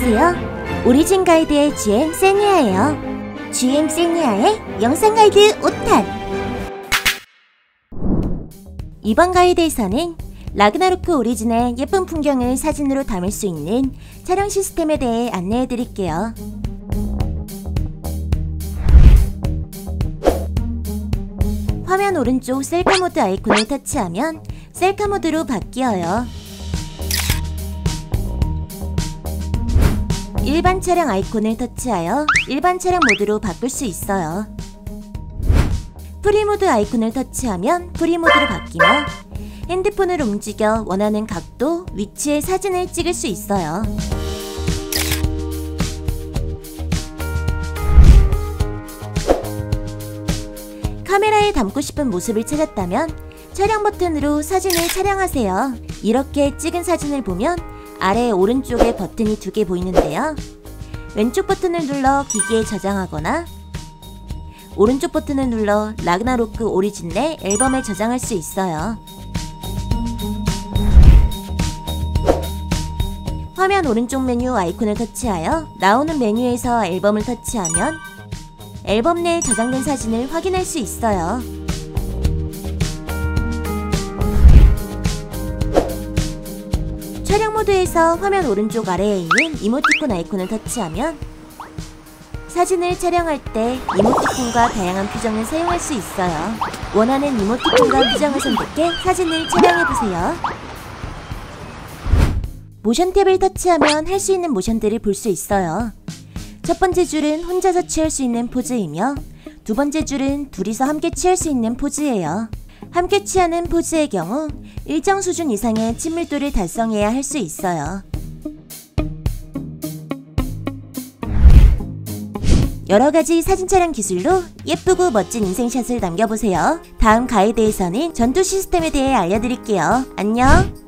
안녕하세요. 오리진 가이드의 GM 세니아예요. GM 세니아의 영상 가이드 5탄. 이번 가이드에서는 라그나로크 오리진의 예쁜 풍경을 사진으로 담을 수 있는 촬영 시스템에 대해 안내해드릴게요. 화면 오른쪽 셀카 모드 아이콘을 터치하면 셀카 모드로 바뀌어요. 일반 촬영 아이콘을 터치하여 일반 촬영 모드로 바꿀 수 있어요. 프리모드 아이콘을 터치하면 프리모드로 바뀌며 핸드폰을 움직여 원하는 각도, 위치의 사진을 찍을 수 있어요. 카메라에 담고 싶은 모습을 찾았다면 촬영 버튼으로 사진을 촬영하세요. 이렇게 찍은 사진을 보면 아래 오른쪽에 버튼이 2개 보이는데요. 왼쪽 버튼을 눌러 기기에 저장하거나 오른쪽 버튼을 눌러 라그나로크 오리진 내 앨범에 저장할 수 있어요. 화면 오른쪽 메뉴 아이콘을 터치하여 나오는 메뉴에서 앨범을 터치하면 앨범 내에 저장된 사진을 확인할 수 있어요. 촬영 모드에서 화면 오른쪽 아래에 있는 이모티콘 아이콘을 터치하면 사진을 촬영할 때 이모티콘과 다양한 표정을 사용할 수 있어요. 원하는 이모티콘과 표정을 선택해 사진을 촬영해보세요. 모션 탭을 터치하면 할 수 있는 모션들을 볼 수 있어요. 첫 번째 줄은 혼자서 취할 수 있는 포즈이며 두 번째 줄은 둘이서 함께 취할 수 있는 포즈예요. 함께 취하는 포즈의 경우 일정 수준 이상의 친밀도를 달성해야 할 수 있어요. 여러가지 사진 촬영 기술로 예쁘고 멋진 인생샷을 남겨보세요. 다음 가이드에서는 전투 시스템에 대해 알려드릴게요. 안녕!